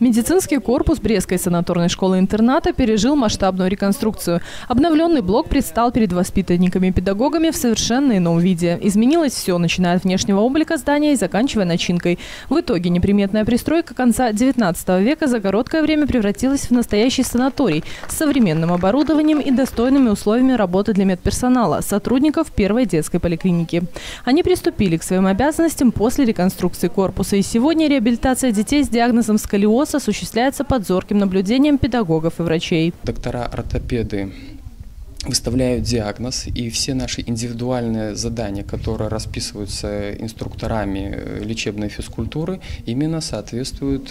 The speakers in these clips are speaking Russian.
Медицинский корпус Брестской санаторной школы-интерната пережил масштабную реконструкцию. Обновленный блок предстал перед воспитанниками и педагогами в совершенно ином виде. Изменилось все, начиная от внешнего облика здания и заканчивая начинкой. В итоге неприметная пристройка конца XIX века за короткое время превратилась в настоящий санаторий с современным оборудованием и достойными условиями работы для медперсонала, сотрудников первой детской поликлиники. Они приступили к своим обязанностям после реконструкции корпуса. И сегодня реабилитация детей с диагнозом сколиоз осуществляется под зорким наблюдением педагогов и врачей. Доктора-ортопеды выставляют диагноз, и все наши индивидуальные задания, которые расписываются инструкторами лечебной физкультуры, именно соответствуют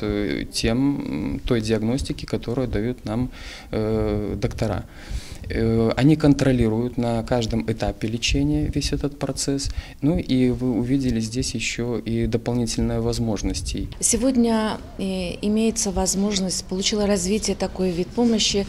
той диагностике, которую дают нам доктора. Они контролируют на каждом этапе лечения весь этот процесс. Ну и вы увидели здесь еще и дополнительные возможности. Сегодня имеется возможность, получила развитие такой вид помощи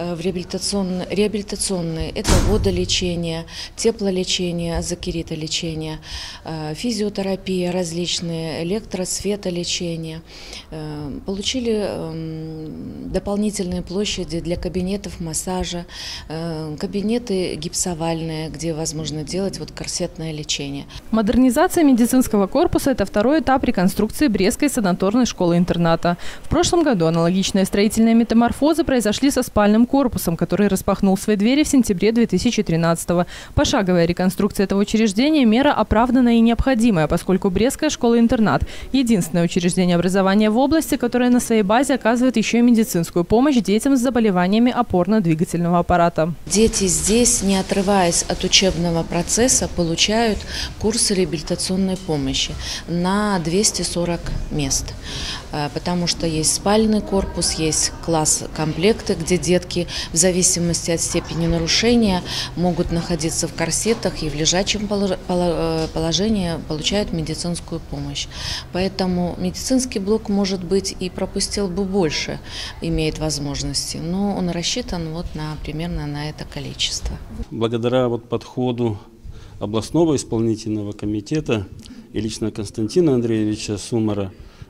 реабилитационный. Это водолечение, теплолечение, азокеритолечение, физиотерапия различные, электросветолечение. Получили дополнительные площади для кабинетов массажа, кабинеты гипсовальные, где возможно делать корсетное лечение. Модернизация медицинского корпуса – это второй этап реконструкции Брестской санаторной школы-интерната. В прошлом году аналогичные строительные метаморфозы произошли со спальным корпусом, который распахнул свои двери в сентябре 2013-го. Пошаговая реконструкция этого учреждения – мера оправданная и необходимая, поскольку Брестская школа-интернат – единственное учреждение образования в области, которое на своей базе оказывает еще и медицинскую помощь детям с заболеваниями опорно-двигательного аппарата. Дети здесь, не отрываясь от учебного процесса, получают курсы реабилитационной помощи на 240 мест. Потому что есть спальный корпус, есть класс-комплекты, где детки в зависимости от степени нарушения могут находиться в корсетах и в лежачем положении получают медицинскую помощь. Поэтому медицинский блок, может быть, и пропустил бы больше, имеет возможности, но он рассчитан примерно на это количество. Благодаря подходу областного исполнительного комитета и лично Константина Андреевича Сумара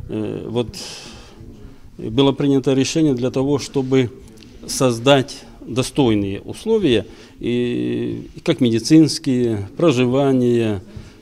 было принято решение для того, чтобы создать достойные условия, и как медицинские, проживание,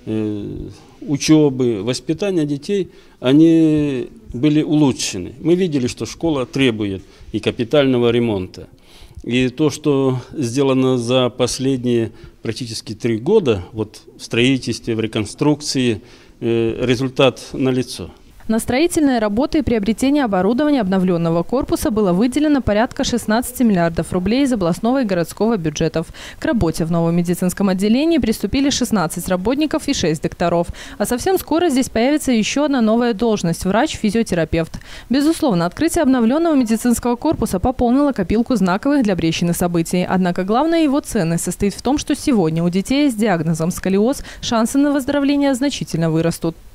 учебы, воспитание детей, они были улучшены. Мы видели, что школа требует и капитального ремонта. И то, что сделано за последние практически 3 года в строительстве, в реконструкции, результат налицо. На строительные работы и приобретение оборудования обновленного корпуса было выделено порядка 16 миллиардов рублей из областного и городского бюджетов. К работе в новом медицинском отделении приступили 16 работников и 6 докторов. А совсем скоро здесь появится еще одна новая должность – врач-физиотерапевт. Безусловно, открытие обновленного медицинского корпуса пополнило копилку знаковых для Брестщины событий. Однако главная его ценность состоит в том, что сегодня у детей с диагнозом сколиоз шансы на выздоровление значительно вырастут.